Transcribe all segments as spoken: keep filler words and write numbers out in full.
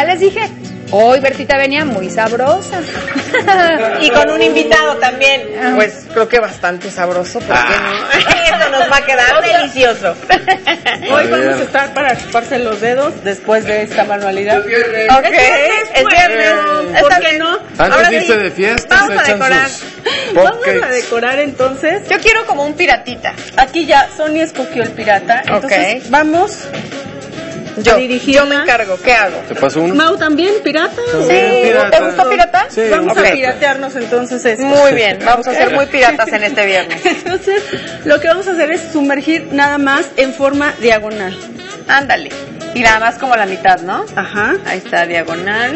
Ya les dije, hoy Bertita venía muy sabrosa. Y con un invitado también, Pues creo que bastante sabroso, ¿por qué ah. Eso nos va a quedar delicioso. Hoy vamos a estar para chuparse los dedos después de esta manualidad. Ok, es viernes. ¿Por qué no? Antes de irse de fiesta, vamos se a echan decorar. sus Vamos a cupcakes. decorar entonces. Yo quiero como un piratita. Aquí ya Sonia escogió el pirata. Entonces Ok. vamos Yo, a dirigirla. yo me encargo, ¿qué hago? ¿Te paso uno? Mau también, pirata. Sí, ¿Te pirata. gustó pirata? Sí, Vamos un a pirata. piratearnos entonces esto. Muy bien, vamos a ser muy piratas en este viernes. Entonces, lo que vamos a hacer es sumergir nada más en forma diagonal. Ándale. Y nada más como la mitad, ¿no? Ajá. Ahí está, diagonal.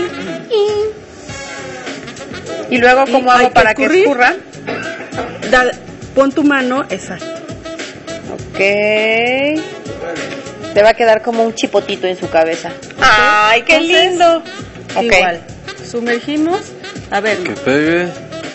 Y luego, ¿cómo Y hay hago que para que escurrir. escurra? Da- pon tu mano, exacto. Ok. Te va a quedar como un chipotito en su cabeza. ¡Ay, qué Entonces, lindo! Ok. Igual. Sumergimos. A ver. Que pegue.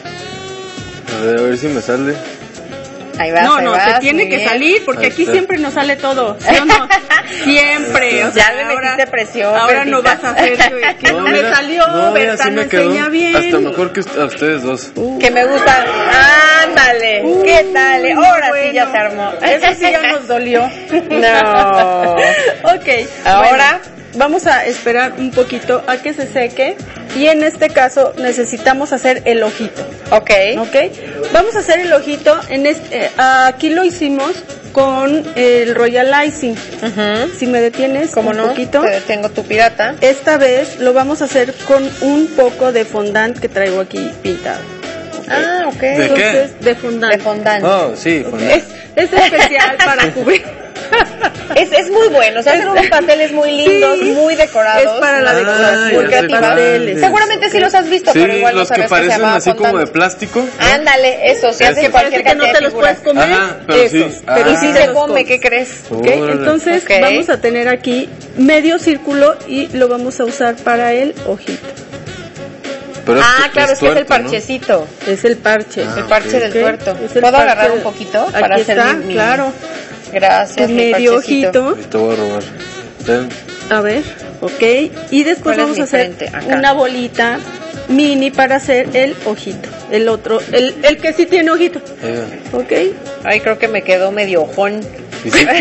A ver, a ver si me sale. Ahí vas, No, ahí no, vas, te tiene muy que bien. salir porque Ahí aquí está. siempre nos sale todo, ¿sí o no? Siempre. O sea, Ya le metiste presión, Ahora no vas Bertita. a hacer que, que no, me mira, salió, no, mira, Berta sí no me quedó. enseña bien. Hasta mejor que ust- a ustedes dos. Que me gusta. Ándale. Uy, ¿Qué tal? muy Ahora sí bueno. ya se armó. Eso sí ya nos dolió. No. Ok. Ahora. bueno, vamos a esperar un poquito a que se seque y en este caso necesitamos hacer el ojito. Ok. ¿Ok? Vamos a hacer el ojito. En este, eh, aquí lo hicimos con el Royal Icing. Ujú. Si me detienes ¿Cómo un no? poquito. Te detengo tu pirata. Esta vez lo vamos a hacer con un poco de fondant que traigo aquí pintado. Ah, ok. ¿De qué? Entonces, de fondant. De fondant. Oh, sí, con Es, es especial para cubrir. Es, es muy bueno, o sea, hacen unos pasteles muy lindos, Sí, muy decorados. es para la Ah, decoración. ya muy sé creativa. pasteles. Seguramente sí los has visto, Sí, pero igual los no que sabes que se parecen llama así como de fondant. plástico. Ándale, eso, se Eso. hace Que cualquier parece que no cantidad te de los puedes figuras. comer. Ajá, pero sí. Esos, pero Y Ah. si sí se los come, comes. ¿qué crees? ¿Ok? Órale. Entonces Ok. vamos a tener aquí medio círculo y lo vamos a usar para el ojito. Pero es- Ah, claro, es que es el tuerto, ¿no? parchecito. Es el parche. Ah, El parche ok. del ¿ok? tuerto. Es el ¿Puedo parche agarrar de- un poquito Aquí para hacer está, mi, mi- claro. Gracias, Tu mi medio parchecito. ojito. Y te voy a robar. Ten. A ver, ok. Y después ¿Cuál es vamos mi a hacer frente? Acá. una bolita mini para hacer el ojito. El otro, el, el que sí tiene ojito. Eh, Ok. Ay, creo que me quedó medio ojón. y sí,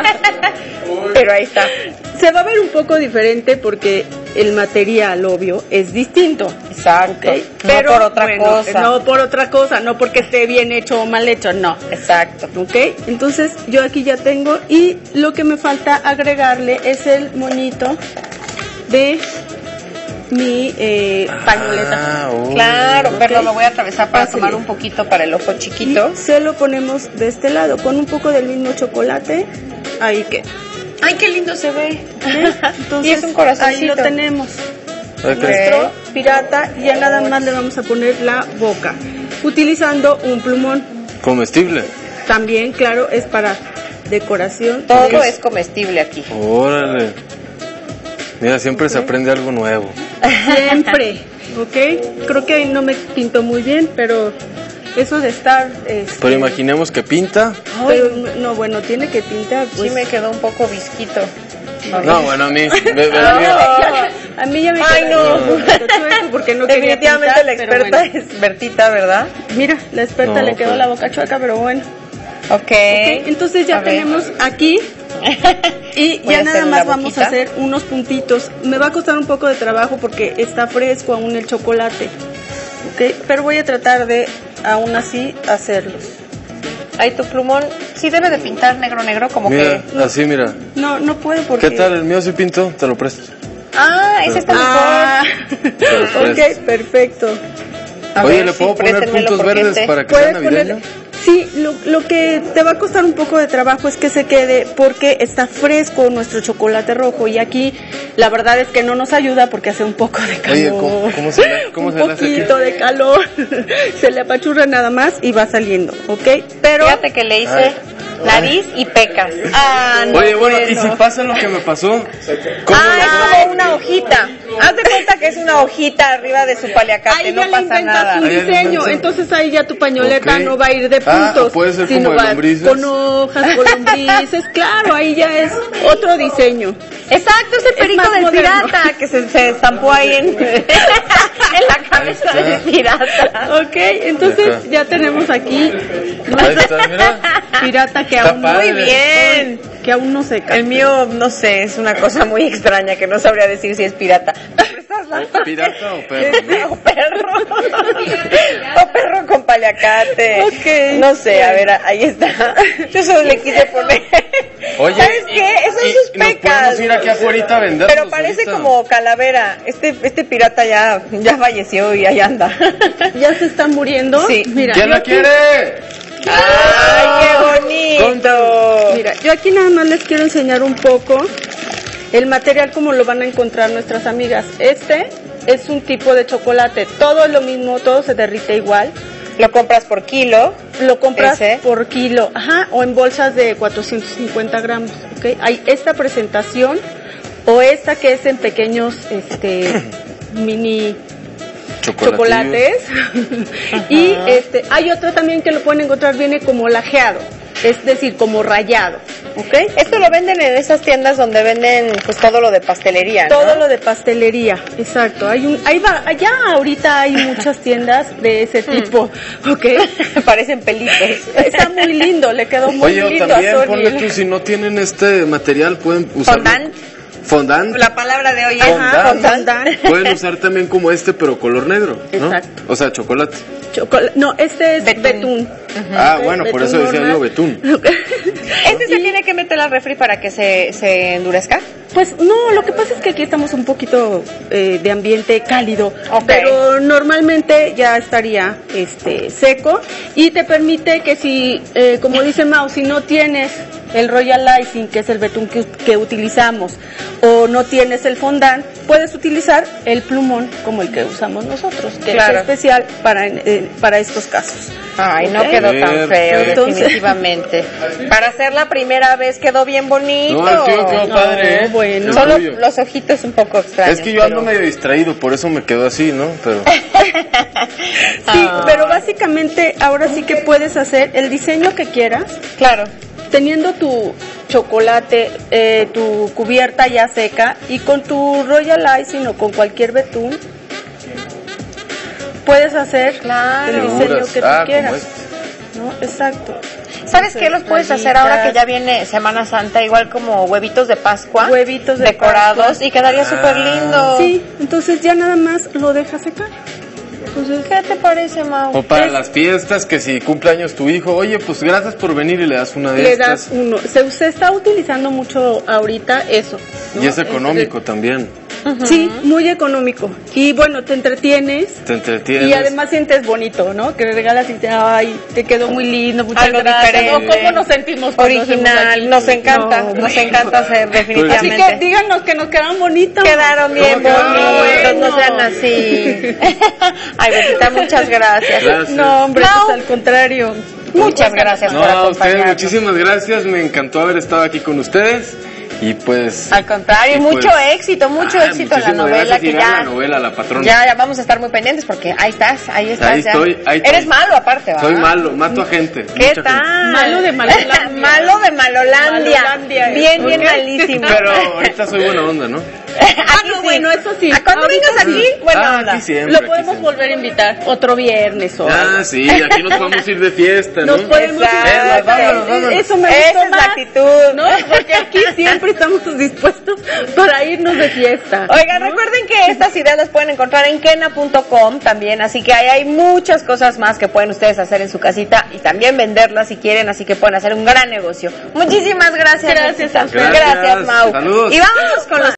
Pero ahí está. Se va a ver un poco diferente porque el material, obvio, es distinto. Exacto. Ok, No por otra bueno, cosa. No por otra cosa, no porque esté bien hecho o mal hecho, no. Exacto. Ok, entonces yo aquí ya tengo y lo que me falta agregarle es el moñito de mi eh, pañoleta. Ah, oh. Claro, pero Ok. lo voy a atravesar para Fácil. tomar un poquito para el ojo chiquito. Y se lo ponemos de este lado con un poco del mismo chocolate. Ahí que. Ay, qué lindo se ve. Entonces, Y es un corazoncito. ahí lo tenemos. Ok. Nuestro pirata, y ya nada más le vamos a poner la boca. Utilizando un plumón. Comestible. También, claro, es para decoración. Todo de- es comestible aquí. Órale. Mira, siempre se aprende algo nuevo. Siempre, ¿ok? Creo que no me pintó muy bien, pero eso de estar... este, Pero imaginemos que pinta. pero, no, bueno, tiene que pintar, pues. Sí me quedó un poco visquito. No, bueno, a mí. ve- ve- Ah, ve- ya, a mí ya me Ay, quedó no. un poquito chueco porque no quería Definitivamente pintar, la pero experta bueno. es Bertita, ¿verdad? Mira, la experta No, le quedó pues. la boca chueca, pero bueno. Ok. Ok, entonces ya A ver. tenemos aquí y Voy a ya nada hacer más la vamos boquita. a hacer unos puntitos. Me va a costar un poco de trabajo porque está fresco aún el chocolate, ok, pero voy a tratar de aún así hacerlos. Ahí tu plumón sí debe de pintar negro negro como Mira, que... así, mira. No, no puedo porque... ¿Qué tal? El mío sí pinto. Te lo presto. Ah, ese está Ah, mejor. ok, perfecto. A Oye, ver, ¿le sí, puedo poner préstenmelo puntos porque verdes este- para que sea Puedes navideño? poner... Sí, lo, lo que te va a costar un poco de trabajo es que se quede porque está fresco nuestro chocolate rojo y aquí la verdad es que no nos ayuda porque hace un poco de calor. Oye, ¿cómo, cómo se le, cómo un se le hace aquí? poquito de calor, se le apachurra nada más y va saliendo, ¿ok? Pero Fíjate que le hice Ay. nariz y pecas. Ah, no, Oye, bueno, ¿y si pasa lo que me pasó? ¿Cómo Ah, lo es hago? como una hojita. Haz de cuenta que es una hojita arriba de su paliacate, Ahí no ya le pasa inventas nada. un Ahí ya le diseño, inventas. entonces ahí ya tu pañoleta Ok. no va a ir de Ah, puntos, puede ser sino como de va lombrices. con hojas, con lombrices, claro, ahí ya es otro diseño. Exacto, es el perico más del moderno. pirata que se, se estampó ahí en, en la cabeza Ahí está. del pirata. Ok, entonces Ajá. ya tenemos aquí Ahí está, mira. pirata que Está aún, padre. Muy bien. que aún no seca. El mío, no sé, es una cosa muy extraña que no sabría decir si es pirata. ¿Me estás dando? ¿Pirata o perro, no? O perro. O perro con paliacate. Ok. No sé, a ver, ahí está. Yo solo le quise poner. Oye, ¿Sabes y- qué? Esas y sus nos pecas. podemos ir aquí afuera a venderlos Pero parece ahorita. como calavera. Este, este pirata ya, ya falleció y ahí anda. Ya se están muriendo. Sí. Mira, ¿Quién yo la aquí- quiere? ¡Ay, qué bonito! Mira, yo aquí nada más les quiero enseñar un poco el material como lo van a encontrar nuestras amigas. Este es un tipo de chocolate, todo es lo mismo, todo se derrite igual. Lo compras por kilo. Lo compras Ese. por kilo, ajá, o en bolsas de cuatrocientos cincuenta gramos, ¿ok? Hay esta presentación o esta que es en pequeños, este, mini chocolates. Y este, hay otro también que lo pueden encontrar, viene como lajeado, es decir, como rayado, ¿ok? Esto lo venden en esas tiendas donde venden pues todo lo de pastelería, ¿no? Todo lo de pastelería, exacto. Hay un, ahí va, allá ahorita hay muchas tiendas de ese tipo, ¿ok? Parecen pelitos. Está muy lindo, le quedó muy Oye, o lindo también, a ponle Sony. tú, si no tienen este material, pueden usar... Fondant. Fondant. La palabra de hoy es Fondant. fondant. Pueden usar también como este, pero color negro, ¿no? Exacto. O sea, chocolate. Chocola- no, este es Betún. betún. Ah, Ok, bueno, por betún eso decía normal. yo betún. ¿Este se tiene que meter al refri para que se, se endurezca? Pues no, lo que pasa es que aquí estamos un poquito eh, de ambiente cálido, Ok. pero normalmente ya estaría este seco y te permite que si, eh, como dice Mau, si no tienes el Royal Icing, que es el betún que, que utilizamos, o no tienes el fondant, puedes utilizar el plumón como el que usamos nosotros, que Claro. es especial para, eh, para estos casos. Ay, no Ok. quedó tan feo, Entonces- definitivamente. Para hacer la primera vez quedó bien bonito. No, el tío quedó No, padre, ¿eh? bueno. El Solo tuyo. los ojitos un poco extraños. Es que yo ando pero- medio distraído, por eso me quedó así, ¿no? Pero Sí, pero básicamente ahora sí que puedes hacer el diseño que quieras, Claro. teniendo tu chocolate, eh, tu cubierta ya seca y con tu Royal Icing o con cualquier betún, puedes hacer Claro. el diseño figuras. que tú Ah, como quieras. este. ¿No? Exacto. ¿Sabes qué los puedes hacer ahora que rayitas, ya viene Semana Santa? Igual como huevitos de Pascua. Huevitos de decorados Pascua. y quedaría súper lindo. Sí, entonces ya nada más lo dejas secar. Entonces, ¿Qué te parece, Mau? O para Es- las fiestas, que si cumpleaños tu hijo, oye, pues gracias por venir y le das una de le estas. das uno. Se, se está utilizando mucho ahorita eso. ¿no? Y es económico también. Sí, muy económico. Y bueno, te entretienes. Te entretienes. Y además sientes bonito, ¿no? Que le regalas y te, ay, te quedó muy lindo, muchas Algo gracias. diferente. ¿No? ¿Cómo nos sentimos cuando hacemos Original, aquí? nos encanta, No, nos bueno. encanta hacer Así definitivamente. que díganos que nos quedaron bonitos. Quedaron bien ¿Cómo quedaron? bonitos, Bueno. no sean así. Ay, Betita, muchas gracias. Gracias. No, hombre, No. pues al contrario. Muchas gracias No, por a ustedes acompañarnos. muchísimas gracias, me encantó haber estado aquí con ustedes y pues... Al contrario, y mucho pues- éxito, mucho Ah, éxito en la muchísimas novela gracias, y que vean ya, la novela, La Patrona. ya, ya vamos a estar muy pendientes porque ahí estás, ahí estás. Ahí ya. estoy, ahí estoy. Eres malo aparte, ¿va? Soy malo, mato a gente. ¿Qué mucha tal? gente. Malo de Malolandia. Malo de Malolandia. Malolandia. Bien, bien Ok. malísimo. Pero ahorita soy buena onda, ¿no? Ah, no, bueno, eso sí. ¿A cuándo Ahorita vengas sí. aquí? Buena Ah, onda. aquí siempre, Lo aquí podemos siempre. volver a invitar otro viernes o algo. Ah, sí, aquí nos podemos ir de fiesta, ¿no? Nos podemos Exacto. ir a- Vámonos, vámonos. Eso me Esa gustó es la más, actitud. ¿no? Porque aquí siempre estamos dispuestos para irnos de fiesta. Oigan, recuerden que estas ideas las pueden encontrar en kena punto com también, así que ahí hay muchas cosas más que pueden ustedes hacer en su casita y también venderlas si quieren, así que pueden hacer un gran negocio. Muchísimas gracias. Gracias Betita. a ustedes. Gracias, Mau. Saludos. Y vámonos con los